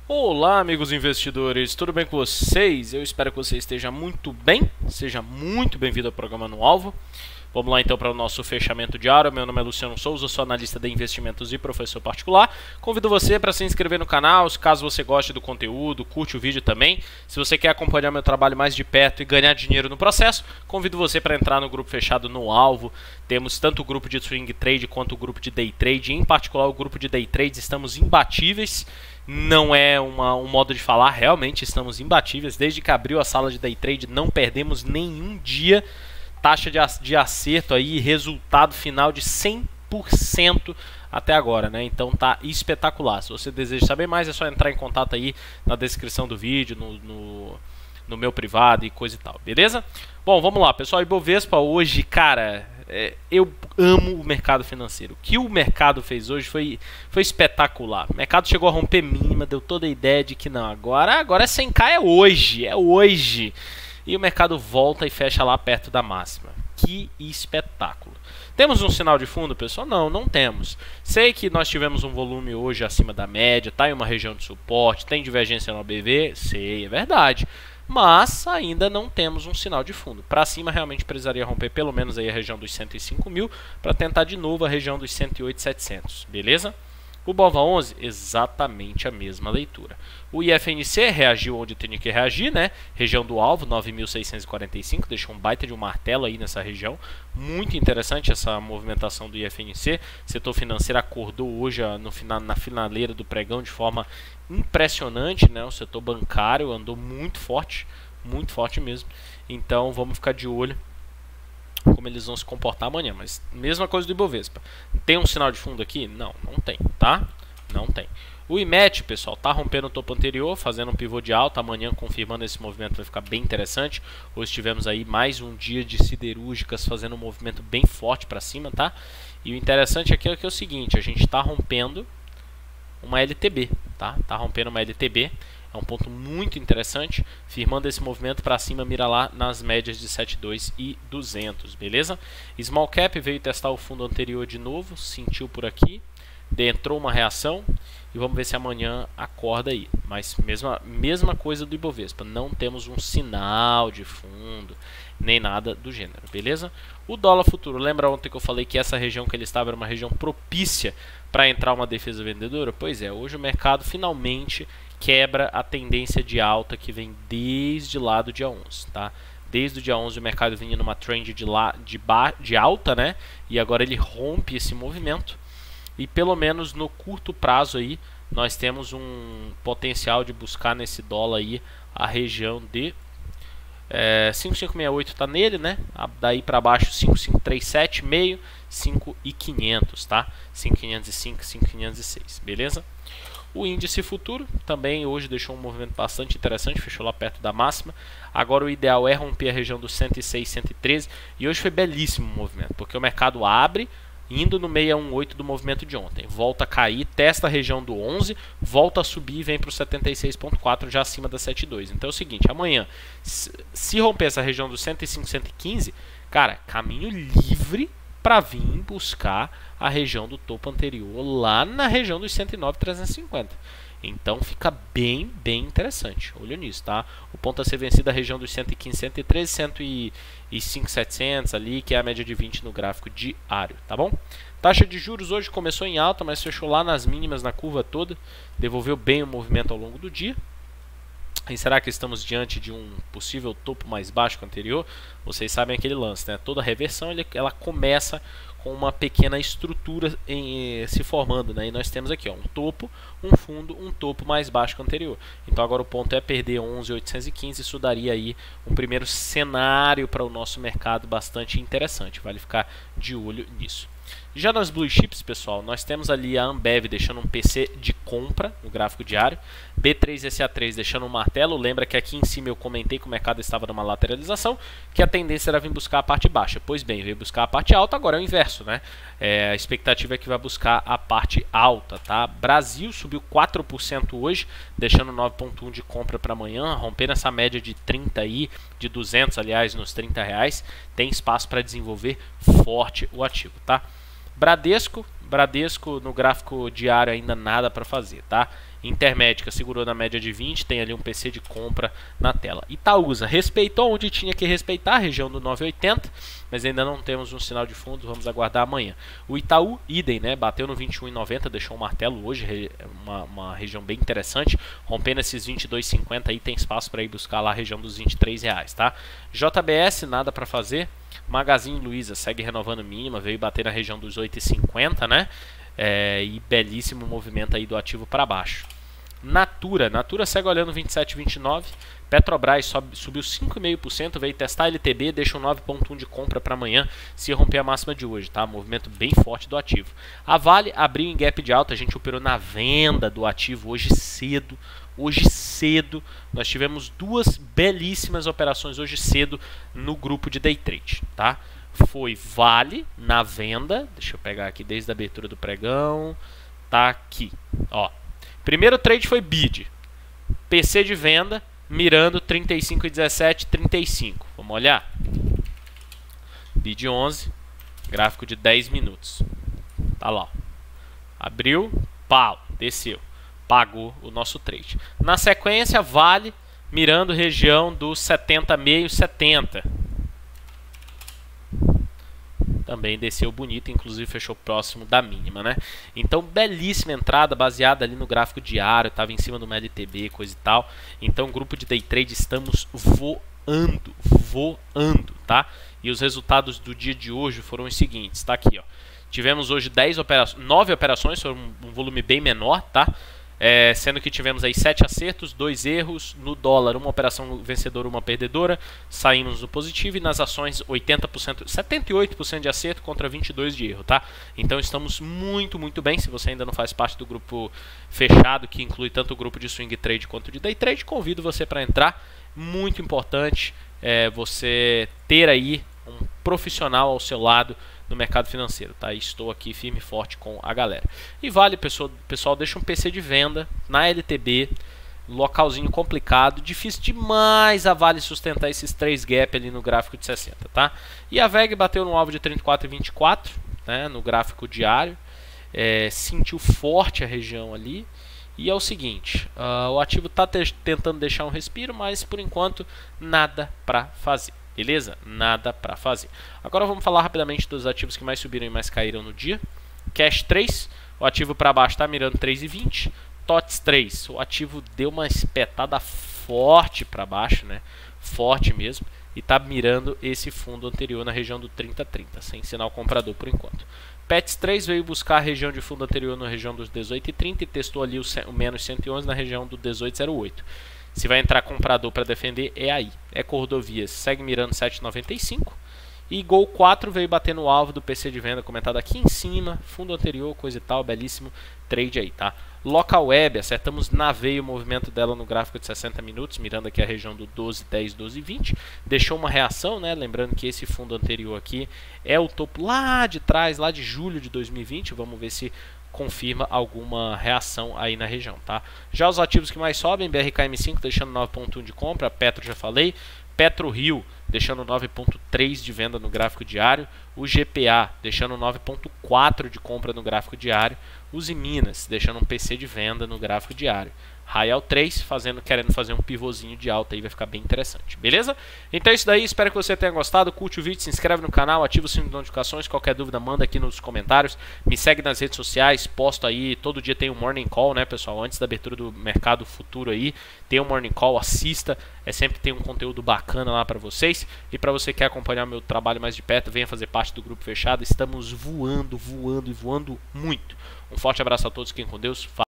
Olá, amigos investidores, tudo bem com vocês? Eu espero que você esteja muito bem, seja muito bem-vindo ao programa No Alvo. Vamos lá então para o nosso fechamento diário. Meu nome é Luciano Souza, sou analista de investimentos e professor particular. Convido você para se inscrever no canal, caso você goste do conteúdo, curte o vídeo também. Se você quer acompanhar meu trabalho mais de perto e ganhar dinheiro no processo, convido você para entrar no grupo fechado No Alvo. Temos tanto o grupo de swing trade quanto o grupo de day trade. Em particular, o grupo de day trade, estamos imbatíveis. Não é um modo de falar, realmente estamos imbatíveis. Desde que abriu a sala de day trade, não perdemos nenhum dia. Taxa de acerto aí, resultado final de 100% até agora, né? Então tá espetacular. Se você deseja saber mais, é só entrar em contato aí na descrição do vídeo, no meu privado e coisa e tal, beleza? Bom, vamos lá, pessoal. Ibovespa hoje, cara, eu amo o mercado financeiro. O que o mercado fez hoje foi espetacular. O mercado chegou a romper mínima, deu toda a ideia de que não, agora 100k é hoje. E o mercado volta e fecha lá perto da máxima. Que espetáculo. Temos um sinal de fundo, pessoal? Não temos. Sei que nós tivemos um volume hoje acima da média, está em uma região de suporte, tem divergência no ABV, sei, é verdade. Mas ainda não temos um sinal de fundo. Para cima realmente precisaria romper pelo menos aí a região dos 105 mil para tentar de novo a região dos 108.700, beleza? O BOVA11, exatamente a mesma leitura. O IFNC reagiu onde tinha que reagir, né? Região do alvo, 9.645, deixou um baita de um martelo aí nessa região. Muito interessante essa movimentação do IFNC. Setor financeiro acordou hoje na finaleira do pregão de forma impressionante, né? O setor bancário andou muito forte mesmo. Então vamos ficar de olho como eles vão se comportar amanhã, mas mesma coisa do Ibovespa. Tem um sinal de fundo aqui? Não tem, tá? Não tem. O IMET, pessoal, tá rompendo o topo anterior, fazendo um pivô de alta, amanhã confirmando esse movimento vai ficar bem interessante. Hoje tivemos aí mais um dia de siderúrgicas fazendo um movimento bem forte para cima, tá? E o interessante aqui é o seguinte, a gente está rompendo uma LTB, tá? Tá rompendo uma LTB. É um ponto muito interessante, firmando esse movimento para cima, mira lá nas médias de 7,2 e 200, beleza? Small Cap veio testar o fundo anterior de novo, sentiu por aqui, entrou uma reação e vamos ver se amanhã acorda aí. Mas mesma coisa do Ibovespa, não temos um sinal de fundo, nem nada do gênero, beleza? O dólar futuro, lembra ontem que eu falei que essa região que ele estava era uma região propícia para entrar uma defesa vendedora? Pois é, hoje o mercado finalmente quebra a tendência de alta que vem desde lá do dia 11, tá? Desde o dia 11 o mercado vinha numa trend de alta, né? E agora ele rompe esse movimento. E pelo menos no curto prazo aí, nós temos um potencial de buscar nesse dólar aí a região de 5568 está nele, né? Daí para baixo 5537,5, 5500, tá? 5505, 5506, beleza? O índice futuro também hoje deixou um movimento bastante interessante, fechou lá perto da máxima. Agora o ideal é romper a região dos 106, 113 e hoje foi belíssimo o movimento, porque o mercado abre indo no 618 do movimento de ontem, volta a cair, testa a região do 11, volta a subir e vem para o 76.4 já acima da 72. Então é o seguinte, amanhã se romper essa região dos 105, 115, cara, caminho livre para vir buscar a região do topo anterior lá na região dos 109.350. Então fica bem interessante. Olha nisso, tá? O ponto a ser vencido é a região dos 115, 113, 105.700 ali, que é a média de 20 no gráfico diário, tá bom? Taxa de juros hoje começou em alta, mas fechou lá nas mínimas na curva toda, devolveu bem o movimento ao longo do dia. E será que estamos diante de um possível topo mais baixo que o anterior? Vocês sabem aquele lance, né? Toda reversão ela começa com uma pequena estrutura se formando, né? E nós temos aqui ó, um topo, um fundo, um topo mais baixo que o anterior. Então agora o ponto é perder 11.815, isso daria aí um primeiro cenário para o nosso mercado bastante interessante. Vale ficar de olho nisso. Já nas Blue Chips, pessoal, nós temos ali a Ambev deixando um PC de compra no gráfico diário, B3SA3 deixando um martelo. Lembra que aqui em cima eu comentei que o mercado estava numa lateralização, que a tendência era vir buscar a parte baixa. Pois bem, veio buscar a parte alta, agora é o inverso, né? A expectativa é que vai buscar a parte alta, tá? Brasil subiu 4% hoje, deixando 9,1 de compra para amanhã, rompendo essa média de 30 aí, de 200, aliás, nos R$30. Tem espaço para desenvolver forte o ativo, tá? Bradesco, Bradesco no gráfico diário ainda nada para fazer, tá? Intermédica segurou na média de 20, tem ali um PC de compra na tela. Itaúsa respeitou onde tinha que respeitar, a região do 9,80, mas ainda não temos um sinal de fundo, vamos aguardar amanhã. O Itaú, idem, né? Bateu no 21,90, deixou um martelo hoje, uma região bem interessante, rompendo esses 22,50 aí, tem espaço para ir buscar lá a região dos R$23, tá? JBS, nada para fazer. Magazine Luiza segue renovando mínima, veio bater na região dos 8,50, né? E belíssimo movimento aí do ativo para baixo. Natura segue olhando 27,29. Petrobras subiu 5,5%, veio testar a LTB, deixa um 9,1 de compra para amanhã, se romper a máxima de hoje, tá? Movimento bem forte do ativo. A Vale abriu em gap de alta, a gente operou na venda do ativo hoje cedo. Hoje cedo, nós tivemos duas belíssimas operações hoje cedo no grupo de day trade, tá? Foi Vale na venda, deixa eu pegar aqui desde a abertura do pregão, tá aqui, ó. Primeiro trade foi BID, PC de venda, mirando 35,17, 35. Vamos olhar? BID 11, gráfico de 10 minutos. Tá lá, ó. Abriu, pau, desceu. Pagou o nosso trade. Na sequência, Vale mirando região dos 70,5, 70. Também desceu bonito, inclusive fechou próximo da mínima, né? Então, belíssima entrada, baseada ali no gráfico diário, estava em cima do LTB, coisa e tal. Então, grupo de day trade, estamos voando, tá? E os resultados do dia de hoje foram os seguintes, tá aqui, ó. Tivemos hoje 9 operações, foi um volume bem menor, tá? Sendo que tivemos aí 7 acertos, 2 erros, no dólar uma operação vencedora, uma perdedora, saímos no positivo, e nas ações 80%, 78% de acerto contra 22% de erro, tá? Então estamos muito bem. Se você ainda não faz parte do grupo fechado, que inclui tanto o grupo de swing trade quanto de day trade, convido você para entrar. Muito importante você ter aí um profissional ao seu lado no mercado financeiro, tá? Estou aqui firme e forte com a galera. E Vale, pessoal, deixa um PC de venda na LTB, localzinho complicado, difícil demais a Vale sustentar esses 3 gap ali no gráfico de 60, tá? E a VEG bateu no alvo de 34,24, né, no gráfico diário, sentiu forte a região ali. E é o seguinte, o ativo está tentando deixar um respiro, mas por enquanto nada para fazer. Beleza? Nada para fazer. Agora vamos falar rapidamente dos ativos que mais subiram e mais caíram no dia. Cash 3, o ativo para baixo está mirando 3,20. TOTS 3, o ativo deu uma espetada forte para baixo, né? Forte mesmo. E está mirando esse fundo anterior na região do 30,30, sem sinal comprador por enquanto. PETS 3 veio buscar a região de fundo anterior na região dos 18,30 e testou ali o menos 111 na região do 18,08. Se vai entrar comprador para defender, é aí. Eco-Rodovias segue mirando 7,95. E Gol 4 veio bater no alvo do PC de venda, comentado aqui em cima. Fundo anterior, coisa e tal, belíssimo trade aí, tá? Local Web, acertamos na veia o movimento dela no gráfico de 60 minutos, mirando aqui a região do 12,10, 12,20. Deixou uma reação, né? Lembrando que esse fundo anterior aqui é o topo lá de trás, lá de julho de 2020. Vamos ver se confirma alguma reação aí na região, tá? Já os ativos que mais sobem, BRKM5 deixando 9,1 de compra, Petro já falei, PetroRio deixando 9,3 de venda no gráfico diário, o GPA deixando 9,4 de compra no gráfico diário, os Minas deixando um PC de venda no gráfico diário. Raial 3 querendo fazer um pivôzinho de alta aí, vai ficar bem interessante, beleza? Então é isso daí, espero que você tenha gostado, curte o vídeo, se inscreve no canal, ativa o sino de notificações, qualquer dúvida manda aqui nos comentários, me segue nas redes sociais, posto aí, todo dia tem um Morning Call, né pessoal, antes da abertura do mercado futuro aí, tem um Morning Call, assista, sempre tem um conteúdo bacana lá para vocês, e para você que quer acompanhar meu trabalho mais de perto, venha fazer parte do grupo fechado, estamos voando e voando muito. Um forte abraço a todos, fiquem com Deus.